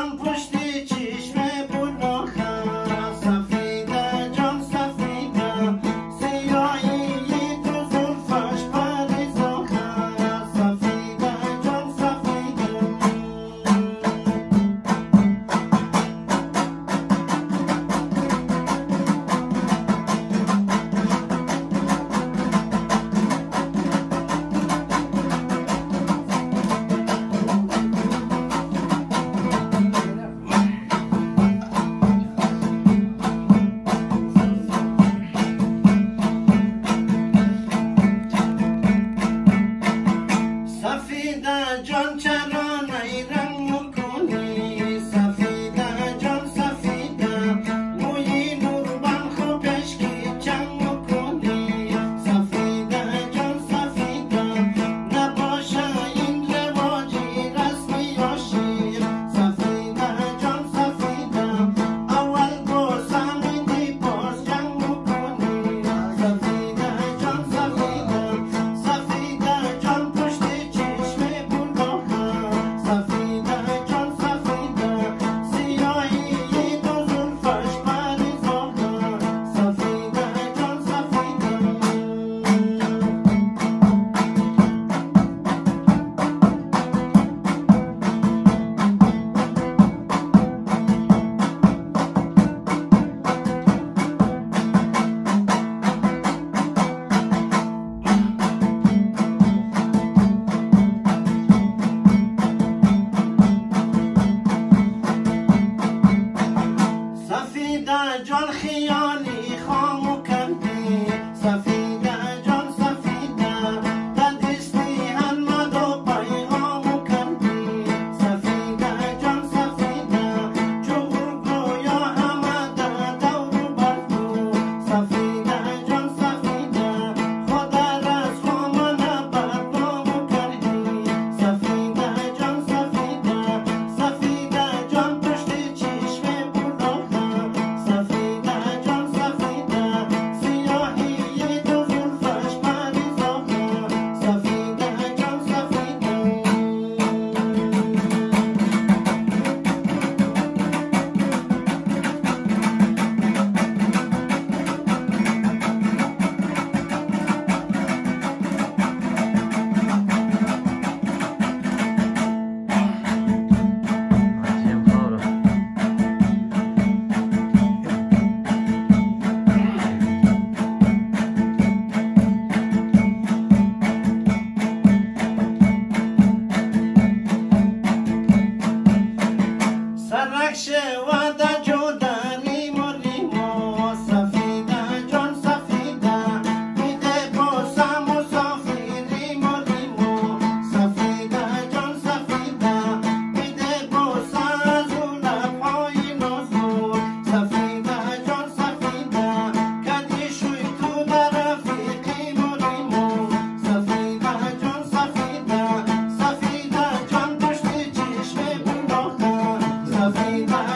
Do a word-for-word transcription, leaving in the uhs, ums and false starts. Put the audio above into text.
جان پشت چشم بلاخه سفیده جان سفیده سیاهی تو زلفش پریزاخه سفیده جان سفیده سفیده جان چرا نیرنگ میکنی سفیده جان سفیده موی نوربن خو پشکی چنگ میکنی سفیده جان سفیده نباشه این رواجی رسمی یا شیر سفیده جان سفیده اول بازم میدی باز جنگ میکنی سفیده جان سفیده سفیده جان پشت چشم بلاخه سفیده جان سفیده سیاهی دو زلفش پریزاخه سفیده جان سفیده سفیده جان خیالی خامو کردی سفیده جان سفیده تدریستی حمد و پیغامو کردی سفیده جان سفیده چغور گویا همه دور بردو سفیده جان سفیده خدا رز خامنه بدنامو کردی سفیده جان سفیده سفیده جان پشت چشم بلاخه سفیده جان سفیده سیاهی دو زلفش پریزاخه سفیده جان سفیده سرک شود جدا ریمو ریمو سفیده جان سفیده میده باسم و صافی ریمو ریمو سفیده جان سفیده میده باسم از او لبهای نازو سفیده جان سفیده کدی شوی تو در رفیقی ریمو سفیده جان سفیده سفیده جان پشت چشم بلاخه سفیده